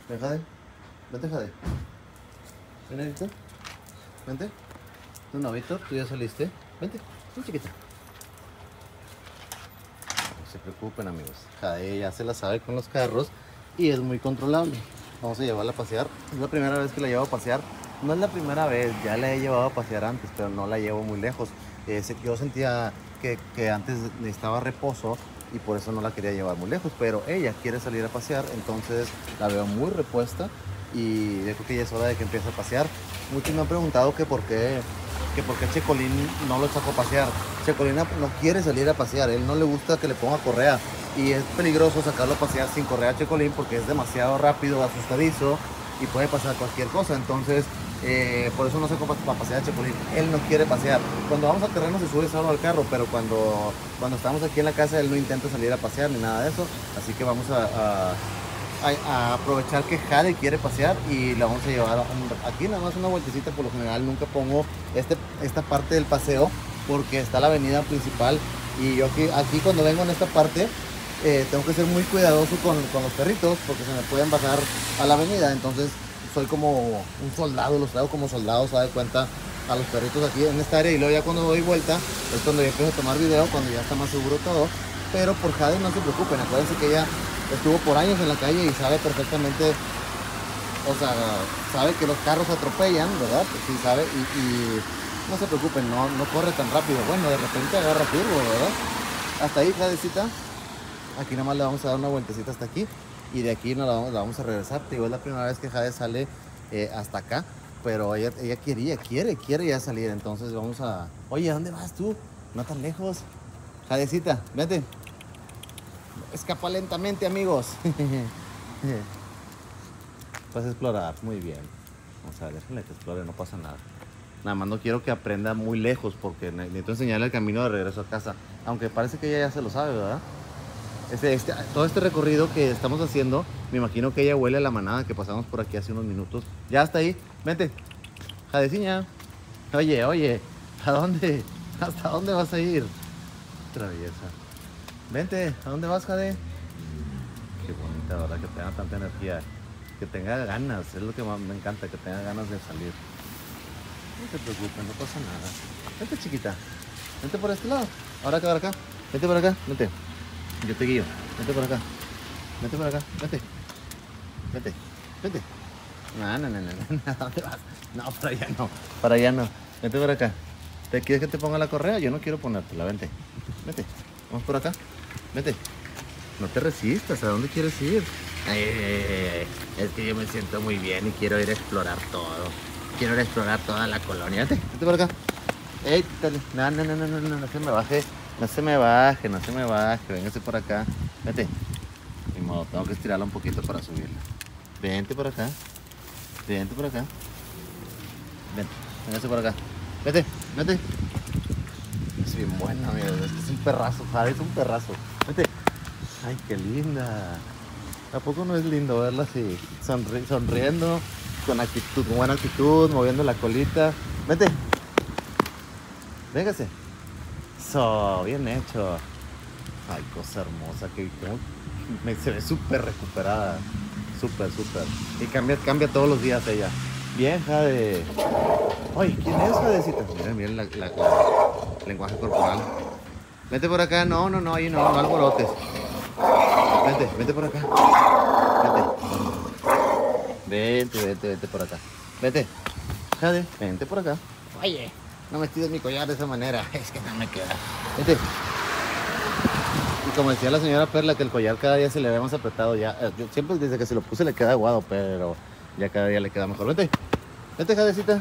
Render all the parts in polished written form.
Ven, Jade. Vente, Jade. Ven, Víctor. Vente. No, Víctor, tú ya saliste. Vente, ven, chiquita. No se preocupen, amigos. Jade ya se la sabe con los carros y es muy controlable. Vamos a llevarla a pasear. Es la primera vez que la llevo a pasear. No es la primera vez, ya la he llevado a pasear antes, pero no la llevo muy lejos. Yo sentía que antes necesitaba reposo y por eso no la quería llevar muy lejos, pero ella quiere salir a pasear, entonces la veo muy repuesta y yo creo que ya es hora de que empiece a pasear. Muchos me han preguntado que por qué Checolín no lo saco a pasear. Checolín no quiere salir a pasear, él no le gusta que le ponga correa y es peligroso sacarlo a pasear sin correa a Checolín porque es demasiado rápido, asustadizo y puede pasar cualquier cosa. Entonces por eso no saco para pasear a Checolín. Él no quiere pasear. Cuando vamos al terreno se sube solo al carro, pero cuando estamos aquí en la casa él no intenta salir a pasear ni nada de eso. Así que vamos a aprovechar que Jade quiere pasear y la vamos a llevar aquí nada más una vueltecita. Por lo general nunca pongo esta parte del paseo porque está la avenida principal y yo aquí cuando vengo en esta parte tengo que ser muy cuidadoso con los perritos porque se me pueden bajar a la avenida. Entonces soy como un soldado, los traigo como soldados, se da cuenta, a los perritos aquí en esta área. Y luego ya cuando doy vuelta es cuando yo empiezo a tomar video, cuando ya está más seguro todo. Pero por Jade no se preocupen, acuérdense que ella estuvo por años en la calle y sabe perfectamente, o sea, sabe que los carros atropellan, ¿verdad? Pues sí sabe y no se preocupen, no corre tan rápido. Bueno, de repente agarra curvo, ¿verdad? Hasta ahí, Jadecita. Aquí nada más le vamos a dar una vueltecita hasta aquí y de aquí la vamos a regresar. Te digo, es la primera vez que Jade sale hasta acá, pero ella quiere ya salir. Entonces vamos a... Oye, ¿a dónde vas tú? No tan lejos. Jadecita, vete. Escapa lentamente, amigos. Vas a explorar, muy bien. Vamos a ver, déjale que explore, no pasa nada. Nada más no quiero que aprenda muy lejos porque necesito enseñarle el camino de regreso a casa. Aunque parece que ella ya se lo sabe, ¿verdad? Todo este recorrido que estamos haciendo, me imagino que ella huele a la manada que pasamos por aquí hace unos minutos. Ya está ahí, vente. Jadeciña. Oye, ¿a dónde? ¿Hasta dónde vas a ir? Traviesa. Vente, ¿a dónde vas, Jade? Qué bonita, ¿verdad? Que tenga tanta energía. Que tenga ganas, es lo que más me encanta, que tenga ganas de salir. No te preocupes, no pasa nada. Vente, chiquita. Vente por este lado. Ahora acá, Vente por acá, vente. Yo te guío. Vente por acá. Vente por acá. Vente. No. ¿Dónde vas? No, para allá no. Para allá no. Vente por acá. ¿Te quieres que te ponga la correa? Yo no quiero ponértela. Vente. Vamos por acá. Vete. No te resistas. ¿A dónde quieres ir? Es que yo me siento muy bien y quiero ir a explorar todo. Quiero ir a explorar toda la colonia. Vente por acá. Dale. No se me baje. No se me baje. Véngase por acá. Vete. Ni modo, tengo que estirarla un poquito para subirla. Vente por acá. Vente. Véngase por acá. Vete. Es bien buena, mira. Es un perrazo, Jade, es un perrazo. Vete. Ay, qué linda. ¿A poco no es lindo verla así? Sonriendo, con buena actitud, moviendo la colita. Vete. Véngase. Bien hecho. Ay, cosa hermosa. Se ve súper recuperada. Súper. Y cambia todos los días ella. Bien, Jade. Oye, ¿quién es, Jadecita? Miren el lenguaje corporal. Vete por acá. No, ahí no alborotes. Vente por acá. Vente por acá. Vete. Jade, vente por acá. Oye, no me estires mi collar de esa manera. Es que no me queda. Vete. Y como decía la señora Perla, que el collar cada día se le ve más apretado ya. Yo siempre desde que se lo puse le queda aguado, pero ya cada día le queda mejor. Vete, Jadecita.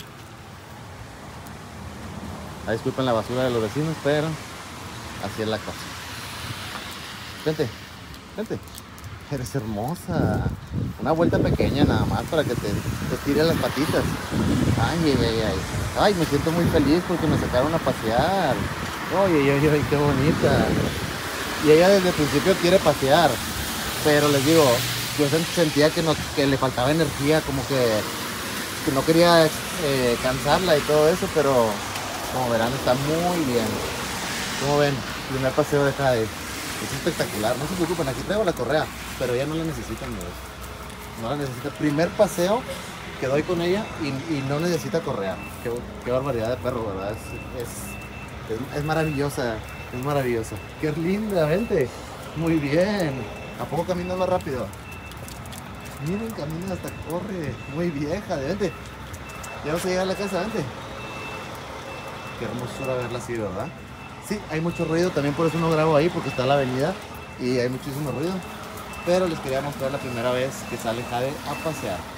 Disculpen la basura de los vecinos, pero así es la cosa. Vente. Eres hermosa. Una vuelta pequeña nada más para que te tires las patitas. Ay, me siento muy feliz porque me sacaron a pasear. Oye, qué bonita. Y ella desde el principio quiere pasear. Pero les digo, yo sentía que le faltaba energía, como que no quería cansarla y todo eso, pero como verán está muy bien. Como ven, primer paseo de Jade. Es espectacular, no se preocupen, aquí traigo la correa, pero ya no la necesitan, no la necesita. Primer paseo que doy con ella y no necesita correar. Qué barbaridad de perro, ¿verdad? Es maravillosa, es maravillosa. Qué linda, vente. Muy bien. ¿A poco caminas más rápido? Miren, camina hasta corre. Muy vieja, vente. Ya vas a llegar a la casa, vente. Qué hermosura verla así, ¿verdad? Sí, hay mucho ruido, también por eso no grabo ahí, porque está la avenida y hay muchísimo ruido. Pero les quería mostrar la primera vez que sale Jade a pasear.